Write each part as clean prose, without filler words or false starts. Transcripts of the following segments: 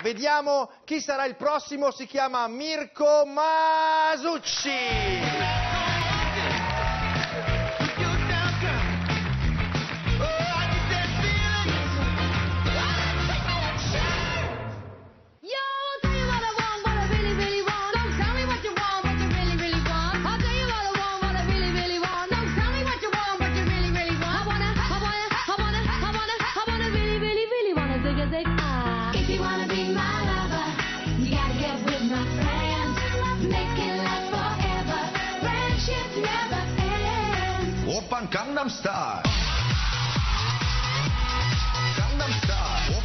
Vediamo chi sarà il prossimo, si chiama Mirko Masucci. Oppan Gangnam Style. Gangnam Style.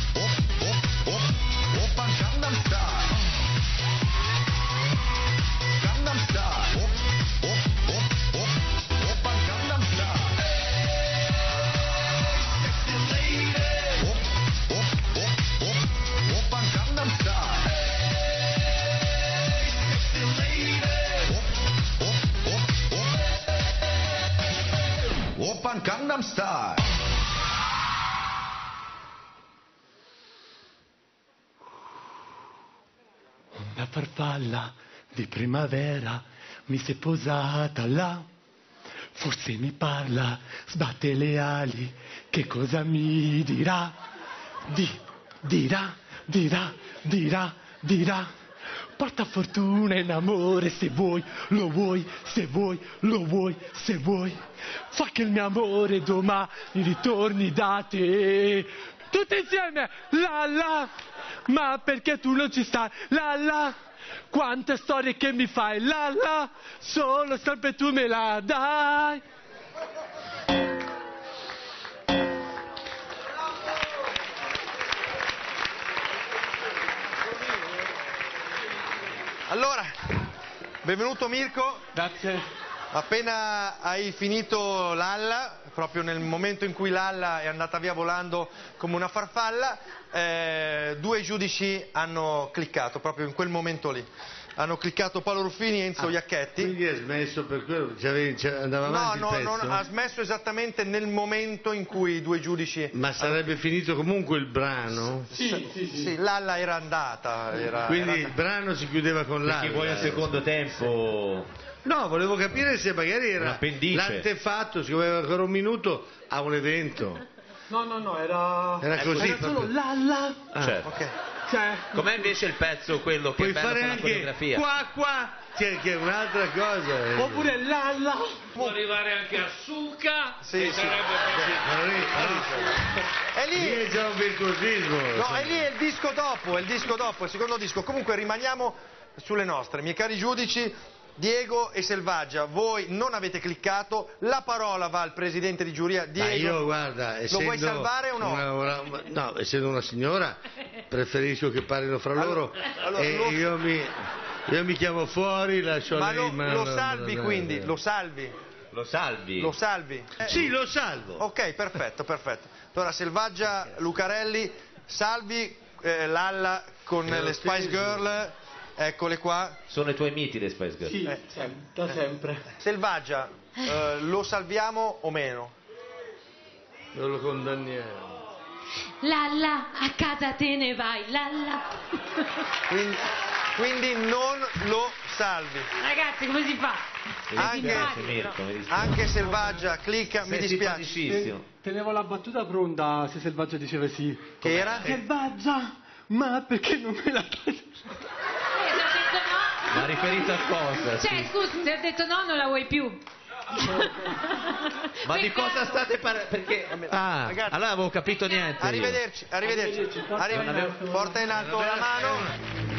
Oppan Gangnam Style. Gangnam Style. Oppan Gangnam Style. Sexy lady. Oppan Gangnam Style. Sexy lady. Oppan Gangnam Style. Una farfalla di primavera mi si è posata là. Forse mi parla, sbatte le ali, che cosa mi dirà? Dirà. Porta fortuna in amore se vuoi, lo vuoi, se vuoi, lo vuoi, se vuoi. Fa che il mio amore domani ritorni da te. Tutti insieme, la la, ma perché tu non ci stai, la la. Quante storie che mi fai, la la, solo sempre tu me la dai. Allora, benvenuto Mirko. Grazie. Appena hai finito l'alla, proprio nel momento in cui l'alla è andata via volando come una farfalla, due giudici hanno cliccato, proprio in quel momento lì. Hanno cliccato Paolo Ruffini e Enzo Iacchetti. Quindi ha smesso per quello, andava avanti il pezzo? No, ha smesso esattamente nel momento in cui i due giudici... Ma sarebbe finito comunque il brano? Sì, l'alla era andata. Quindi il brano si chiudeva con l'alla. Perché vuoi un secondo tempo? No, volevo capire se magari era l'antefatto, si aveva ancora un minuto a un evento. No, era così. Era solo la. Certo. Ok. Cioè, Com'è invece il pezzo quello che Puoi è bello fare con la anche coreografia? qua, che è un'altra cosa. oppure la. Può arrivare anche a Suca, Sì, che sì. sarebbe proprio... È Lì è lì, già un virtuosismo. no, è lì è il disco dopo, il secondo disco. Comunque rimaniamo sulle nostre, miei cari giudici. Diego e Selvaggia, voi non avete cliccato, la parola va al presidente di giuria. Diego, Ma io, guarda, lo vuoi salvare o no? No, essendo una signora, preferisco che parlino fra loro. allora, E io mi chiamo fuori, lascio Ma lei. lo salvi quindi, lo salvi? Lo salvi? Lo salvi? Sì, lo salvo. Ok, perfetto. Allora, Selvaggia, Lucarelli, salvi l'alla con le Spice Girl. Eccole qua. Sono i tuoi miti le Spice Girls? Sì, da sempre. Selvaggia, lo salviamo o meno? Non lo condanniamo. Lalla, a casa te ne vai, lalla. Quindi non lo salvi. Ragazzi, come si fa? Anche Selvaggia clicca, mi dispiace. Simpaticissimo. Tenevo la battuta pronta se Selvaggia diceva sì. Che era? Selvaggia, ma perché non me la dai? Ma riferito a cosa? Cioè, scusa, se ho detto no, non la vuoi più. Ma di cosa state parlando? Perché... Ragazzi, allora avevo capito niente. Arrivederci. Porta in alto la mano.